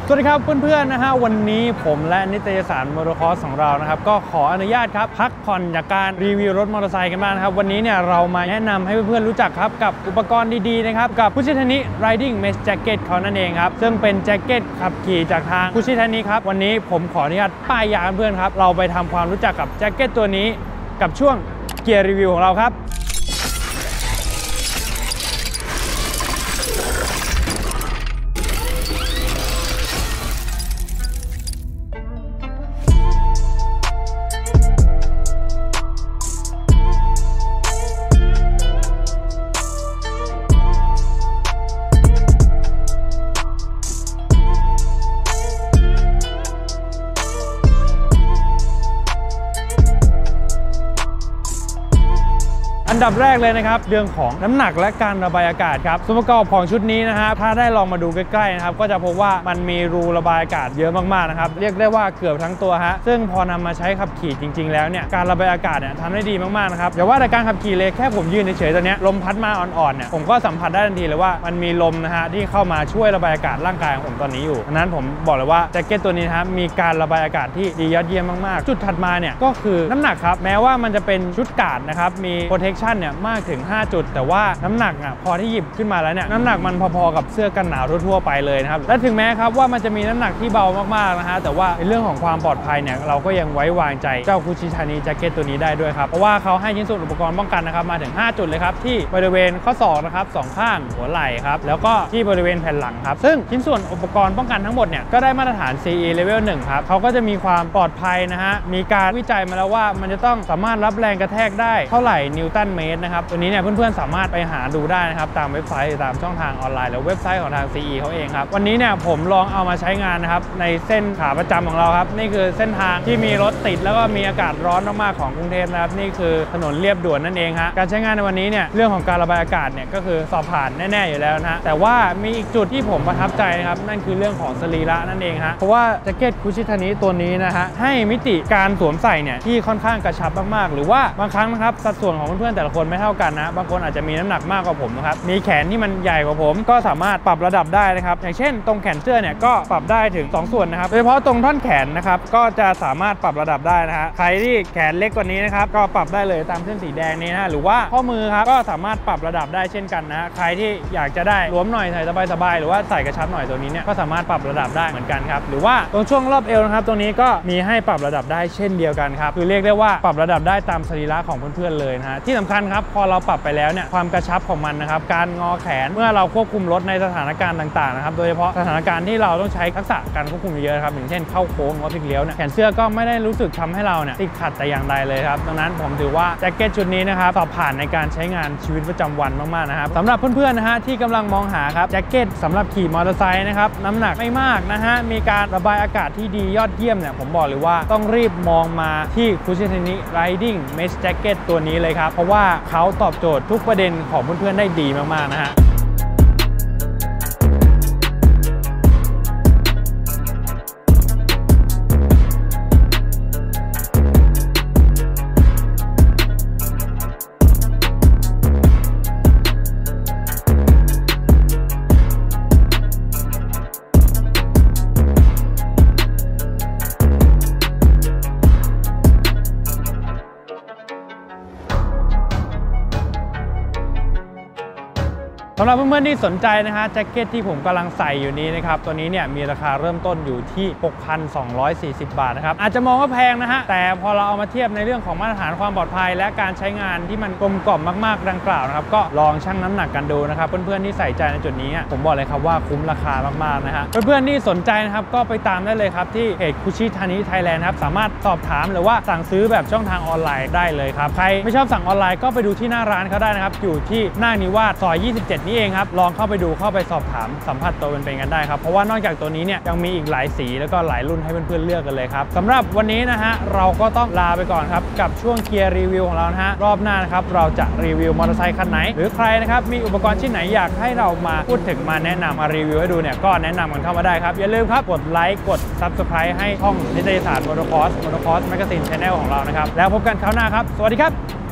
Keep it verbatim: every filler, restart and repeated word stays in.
สวัสดีครับเพื่อนๆนะฮะวันนี้ผมและนิตยสารมอเตอร์คอร์สของเรานะครับก็ขออนุญาตครับพักผ่อนจากการรีวิวรถมอเตอร์ไซค์กันบ้างนะครับวันนี้เนี่ยเรามาแนะนำให้เพื่อนๆรู้จักครับกับอุปกรณ์ดีๆนะครับกับคุชิทานิ Riding Mesh Jacket เขานั่นเองครับซึ่งเป็นแจ็คเก็ตขับขี่จากทางคุชิทานิครับวันนี้ผมขออนุญาตป้ายยาเพื่อนครับเราไปทำความรู้จักกับแจ็คเก็ตตัวนี้กับช่วงเกียร์รีวิวของเราครับอันดับแรกเลยนะครับเรื่องของน้ำหนักและการระบายอากาศครับส่วนประกอบของชุดนี้นะครับถ้าได้ลองมาดูใกล้ๆนะครับก็จะพบว่ามันมีรูระบายอากาศเยอะมากๆนะครับเรียกได้ว่าเกือบทั้งตัวฮะซึ่งพอนำมาใช้ขับขี่จริงๆแล้วเนี่ยการระบายอากาศเนี่ยทำได้ดีมากๆนะครับอย่าว่าแต่การขับขี่เลยแค่ผมยืนเฉยๆตอนนี้ลมพัดมาอ่อนๆเนี่ยผมก็สัมผัสได้ทันทีเลยว่ามันมีลมนะฮะที่เข้ามาช่วยระบายอากาศร่างกายของผมตอนนี้อยู่ดังนั้นผมบอกเลยว่าแจ็คเก็ตตัวนี้นะครับมีการระบายอากาศที่ดียอดเยี่ยมมากๆจุดถัดมาเนี่ยก็คือน้ำหนักครับแม้ว่ามันจะเป็นชุดกาดนะครับมี protection เนี่ยมากถึงห้าจุดแต่ว่าน้ำหนักอ่ะพอที่หยิบขึ้นมาแล้วเนี่ยน้ำหนักมันพอๆกับเสื้อกันหนาวทั่วๆไปเลยนะครับและถึงแม้ครับว่ามันจะมีน้ำหนักที่เบามากๆนะฮะแต่ว่าในเรื่องของความปลอดภัยเนี่ยเราก็ยังไว้วางใจเจ้าคุชิทานิแจ็คเก็ตตัวนี้ได้ด้วยครับเพราะว่าเขาให้ชิ้นส่วนอุปกรณ์ป้องกันนะครับมาถึงห้าจุดเลยครับที่บริเวณข้อศอกนะครับสองข้างหัวไหล่ครับแล้วก็ที่บริเวณแผ่นหลังครับซึ่งชิ้นส่วนอุปกรณ์ป้องกันทั้งหมดเนี่ยก็ได้มาตรฐาน ซี อี Level หนึ่งครับเขาก็จะมีความปลอดภัยนะฮะมีการวิจัยมาแล้วว่ามันจะต้องสามารถรับแรงกระแทกได้เท่าไหร่นิวตันเมตรนะครับตัวนี้เนี่ยเพื่อนๆสามารถไปหาดูได้นะครับตามเว็บไซต์ตามช่องทางออนไลน์หรือเว็บไซต์ของทาง ซี อี เขาเองครับวันนี้เนี่ยผมลองเอามาใช้งานนะครับในเส้นขาประจำของเราครับนี่คือเส้นทางที่มีรถติดแล้วก็มีอากาศร้อนมากๆของกรุงเทพนะครับนี่คือถนนเลียบด่วนนั่นเองฮะการใช้งานในวันนี้เนี่ยเรื่องของการระบายอากาศเนี่ยก็คือสอบผ่านแน่ๆอยู่แล้วนะฮะแต่ว่ามีอีกจุดที่ผมประทับใจนะครับนั่นคือเรื่องของสรีระนั่นเองฮะเพราะว่าแจ็คเก็ตคุชิทานิตัวนี้นะฮะให้มิติการสวมใส่เนี่ยที่ค่อนข้างกระชับมากๆหรือว่าบางครั้งนะครับสัดส่วนของเพื่อนๆแต่ละคนไม่เท่ากันนะบางคนอาจจะมีน้ำหนักมากกว่าผมนะครับมีแขนที่มันใหญ่กว่าผมก็สามารถปรับระดับได้นะครับอย่างเช่นตรงแขนเสื้อเนี่ยก็ปรับได้ถึงสองส่วนนะครับโดยเฉพาะตรงท่อนแขนนะครับก็จะสามารถปรับระดับได้นะฮะใครที่แขนเล็กกว่านี้นะครับก็ปรับได้เลยตามเส้นสีแดงนี้นะหรือว่าข้อมือครับก็สามารถปรับระดับได้เช่นกันนะใครที่อยากจะได้หลวมหน่อยใส่สบายๆหรือว่าใส่กระชับหน่อยตัวนี้เนี่ยก็สามารถปรับระดับได้เหมือนกันครับหรือว่าตรงช่วงรอบเอวนะครับตรงนี้ก็มีให้ปรับระดับได้เช่นเดียวกันครับคือเรียกได้ว่าปรับระดับได้ตามสรีระของเพื่อนๆเลยนะฮะที่สำคัญครับพอเราปรับไปแล้วเนี่ยความกระชับของมันนะครับการงอแขนเมื่อเราควบคุมรถในสถานการณ์ต่างๆนะครับโดยเฉพาะสถานการณ์ที่เราต้องใช้ทักษะการควบคุมเยอะครับอย่างเช่นเข้าโค้งหรือว่าพลิกเลี้ยวเนี่ยแขนเสื้อก็ไม่ได้รู้สึกทำให้เราเนี่ยติดขัดแต่อย่างใดเลยครับดังนั้นผมถือว่าแจ็คเก็ตชุดนี้นะครับสอบผ่านในการใช้งานชีวิตประจำวันมากๆนะครับสำหรับเพื่อนๆนะฮะที่กำลังมองหาครับแจ็คเก็ตสำหรับขี่มอเตอร์ไซค์นะครับน้ำหนักไม่มากนะฮะมีการระบายอากาศที่ดียอดเยี่ยมเนี่ยผมบอกเลยว่าต้องรีบมองมาที่คุชิทานิ Riding Mesh Jacket ตัวนี้เลยครับเพราะว่าเขาตอบโจทย์ทุกประเด็นของเพื่อนๆได้ดีมากๆนะฮะสำหรับเพื่อนๆที่สนใจนะฮะแจ็คเก็ตที่ผมกำลังใส่อยู่นี้นะครับตัวนี้เนี่ยมีราคาเริ่มต้นอยู่ที่ หกพันสองร้อยสี่สิบบาทนะครับอาจจะมองว่าแพงนะฮะแต่พอเราเอามาเทียบในเรื่องของมาตรฐานความปลอดภัยและการใช้งานที่มันกลมกล่อมมากๆดังกล่าวนะครับก็ลองชั่งน้ำหนักกันดูนะครับเพื่อนๆที่ใส่ใจในจุดนี้ผมบอกเลยครับว่าคุ้มราคามากๆนะฮะเพื่อนๆที่สนใจนะครับก็ไปตามได้เลยครับที่เพจคุชิทานิไทยแลนด์ครับสามารถสอบถามหรือว่าสั่งซื้อแบบช่องทางออนไลน์ได้เลยครับใครไม่ชอบสั่งออนไลน์ก็ไปดูที่หน้าร้านเขาได้นะครับอยู่ที่หน้านิวาสซอยยี่สิบเจ็ดนี่เองครับลองเข้าไปดูเข้าไปสอบถามสัมผัสตัวเป็นๆกันได้ครับเพราะว่านอกจากตัวนี้เนี่ยยังมีอีกหลายสีแล้วก็หลายรุ่นให้เพื่อนๆเลือกกันเลยครับสำหรับวันนี้นะฮะเราก็ต้องลาไปก่อนครับกับช่วงเกียร์รีวิวของเรานะฮะรอบหน้านะครับเราจะรีวิวมอเตอร์ไซค์คันไหนหรือใครนะครับมีอุปกรณ์ชิ้นไหนอยากให้เรามาพูดถึงมาแนะนำมารีวิวให้ดูเนี่ยก็แนะนำกันเข้ามาได้ครับอย่าลืมครับกดไลค์กด ซับสไครบ์ ให้ช่องนิตยสารมอเตอร์คอร์สมอเตอร์คอร์สแมกกาซีน ชาแนลของเรานะครับแล้วพบกันคราวหน้าครับสวัสดีครับ